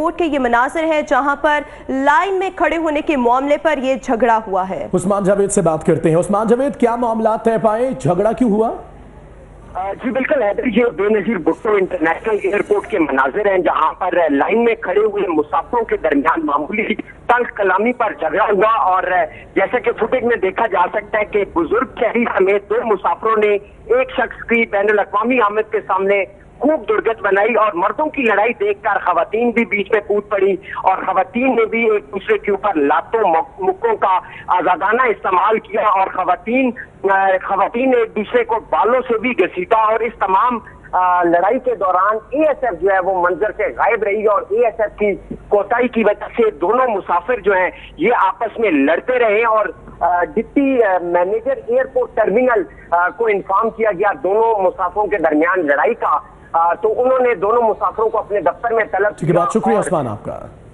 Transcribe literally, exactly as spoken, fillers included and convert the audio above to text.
Airport के ये मनाजिर है जहां पर लाइन में खड़े होने के मामले पर यह झगड़ा हुआ है। उस्मान जावेद से बात करते हैं। उस्मान जावेद, क्या मामला तय पाए, झगड़ा क्यों हुआ? जी बिल्कुल हैदर, ये बेनजीर भुट्टो इंटरनेशनल एयरपोर्ट के मनाजिर हैं जहां पर लाइन में खड़े हुए मुसाफिरों के दरमियान मामूली तल्ख कलामी पर झगड़ा हुआ। और जैसे कि फुटेज में देखा जा सकता है कि बुजुर्ग शहरी समेत दो मुसाफिरों ने एक शख्स की बैनुल अक़वामी आमद के सामने खूब दुर्गत बनाई और मर्दों की लड़ाई देखकर खवातीन भी बीच में कूद पड़ी और खवातीन ने भी एक दूसरे के ऊपर लातों मुक्कों का आजादाना इस्तेमाल किया और खवातीन खवातीन ने एक दूसरे को बालों से भी घसीटा। और इस तमाम लड़ाई के दौरान एएसएफ जो है वो मंजर से गायब रही और एएसएफ की कोताही की वजह से दोनों मुसाफिर जो हैं ये आपस में लड़ते रहे और डिप्टी मैनेजर एयरपोर्ट टर्मिनल को इन्फॉर्म किया गया दोनों मुसाफिरों के दरमियान लड़ाई का। तो उन्होंने दोनों मुसाफिरों को अपने दफ्तर में तलब किया। शुक्रिया उस्मान आपका।